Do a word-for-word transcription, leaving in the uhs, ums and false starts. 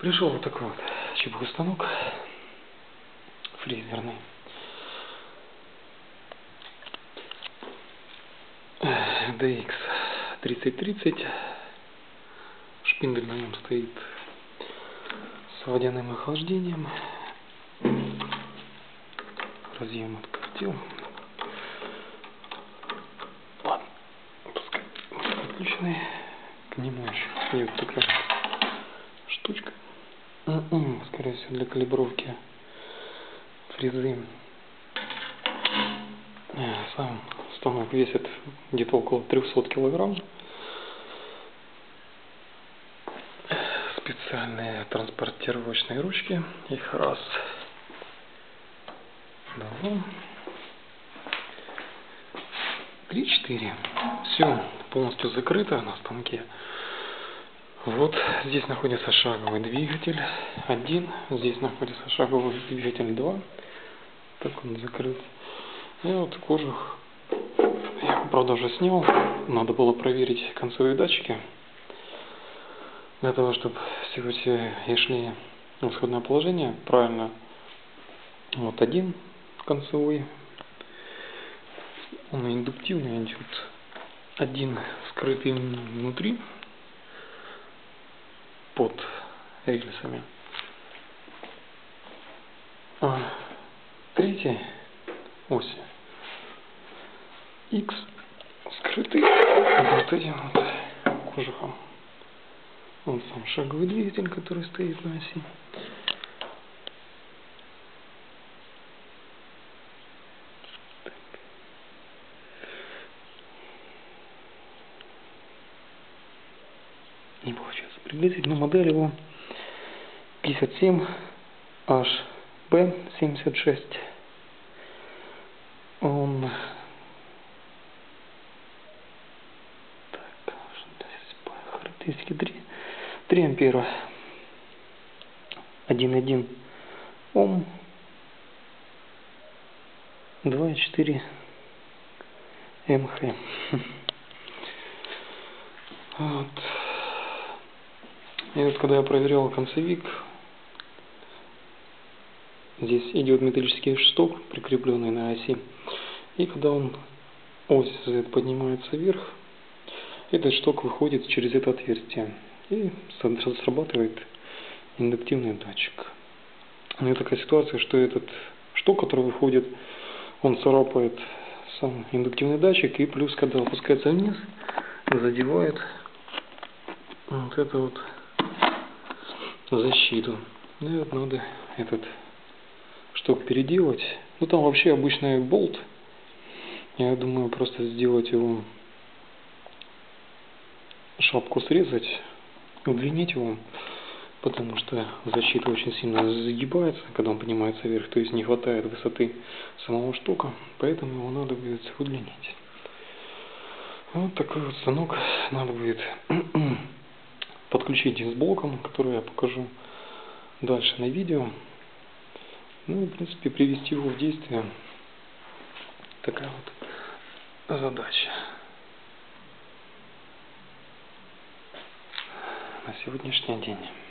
Пришел вот такой вот чебурный станок фрезерный. ди икс тридцать тридцать. Шпиндель на нем стоит с водяным охлаждением. Разъем открутил. Ладно, пускай подключенный. К нему еще идет такая штучка. Скорее всего для калибровки фрезы. Сам станок весит где-то около трёхсот килограмм. Специальные транспортировочные ручки. Их раз, два, три, четыре. Все полностью закрыто на станке. Вот здесь находится шаговый двигатель один, здесь находится шаговый двигатель два. Так он закрыт. И вот кожух я, правда, уже снял. Надо было проверить концевые датчики, для того, чтобы все эти и шли в исходное положение правильно. Вот один концевой, он индуктивный идет. Один скрытый внутри под рельсами. А третий ось X скрытый вот этим вот кожухом. Он сам шаговый двигатель, который стоит на оси. Так. Не получается приблизить, но модель его пятьдесят семь эйч би семьдесят шесть. Он так, характеристики три, три ампера, один и один Ом, два и четыре Мх. Вот. И вот когда я проверял концевик, здесь идет металлический шток, прикрепленный на оси. И когда он ось поднимается вверх, этот шток выходит через это отверстие и срабатывает индуктивный датчик. У меня такая ситуация, что этот шток, который выходит, он царапает сам индуктивный датчик, и плюс, когда опускается вниз, задевает вот эту вот защиту. И вот надо этот шток переделать. Ну там вообще обычный болт. Я думаю, просто сделать его, шапку срезать, удлинить его, потому что защита очень сильно загибается, когда он поднимается вверх, то есть не хватает высоты самого штока, поэтому его надо будет удлинить. Вот такой вот станок надо будет подключить с блоком, который я покажу дальше на видео. Ну и, в принципе, привести его в действие. Такая вот задача на сегодняшний день.